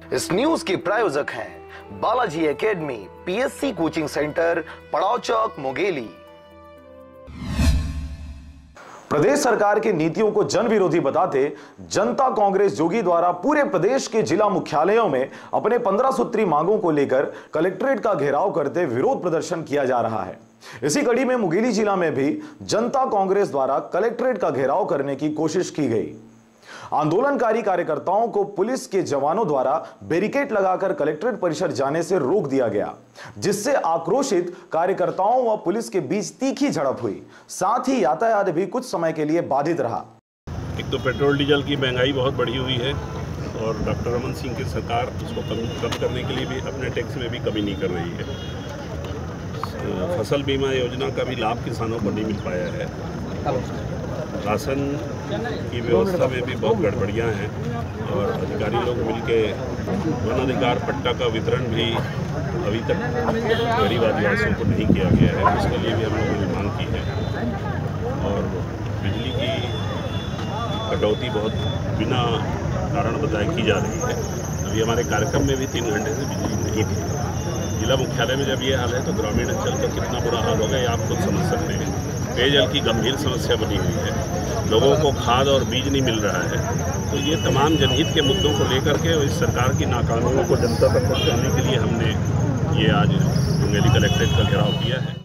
इस न्यूज के प्रायोजक हैं Balaji academy, PSC coaching centre, पड़ाव चौक, मुंगेली। प्रदेश सरकार की नीतियों को जन विरोधी बताते जनता कांग्रेस जोगी द्वारा पूरे प्रदेश के जिला मुख्यालयों में अपने 15 सूत्री मांगों को लेकर कलेक्ट्रेट का घेराव करते विरोध प्रदर्शन किया जा रहा है। इसी कड़ी में मुंगेली जिला में भी जनता कांग्रेस द्वारा कलेक्ट्रेट का घेराव करने की कोशिश की गई। आंदोलनकारी कार्यकर्ताओं को पुलिस के जवानों द्वारा बैरिकेड लगाकर कलेक्ट्रेट परिसर जाने से रोक दिया गया, जिससे आक्रोशित कार्यकर्ताओं व पुलिस के बीच तीखी झड़प हुई। साथ ही यातायात भी कुछ समय के लिए बाधित रहा। एक तो पेट्रोल डीजल की महंगाई बहुत बढ़ी हुई है और डॉक्टर रमन सिंह की सरकार उसको कम करने के लिए भी अपने टैक्स में भी कमी नहीं कर रही है। फसल बीमा योजना का भी लाभ किसानों को नहीं मिल पाया है। राशन की व्यवस्था में भी बहुत गड़बड़ियाँ हैं और अधिकारी लोग मिलके वन अधिकार पट्टा का वितरण भी अभी तक गरीब आदिवासियों को नहीं किया गया है। उसके लिए भी हम लोगों ने मांग की है। और बिजली की कटौती बहुत बिना कारण बताए की जा रही है। अभी हमारे कार्यक्रम में भी 3 घंटे से बिजली नहीं थी। जिला मुख्यालय में जब ये हाल है तो ग्रामीण अंचल का कितना बुरा हाल होगा ये आप खुद समझ सकते हैं। पेयजल की गंभीर समस्या बनी हुई है, लोगों को खाद और बीज नहीं मिल रहा है। तो ये तमाम जनहित के मुद्दों को लेकर के इस सरकार की नाकामियों को जनता तक पहुँचाने के लिए हमने ये आज मुंगेली कलेक्ट्रेट का घेराव किया है।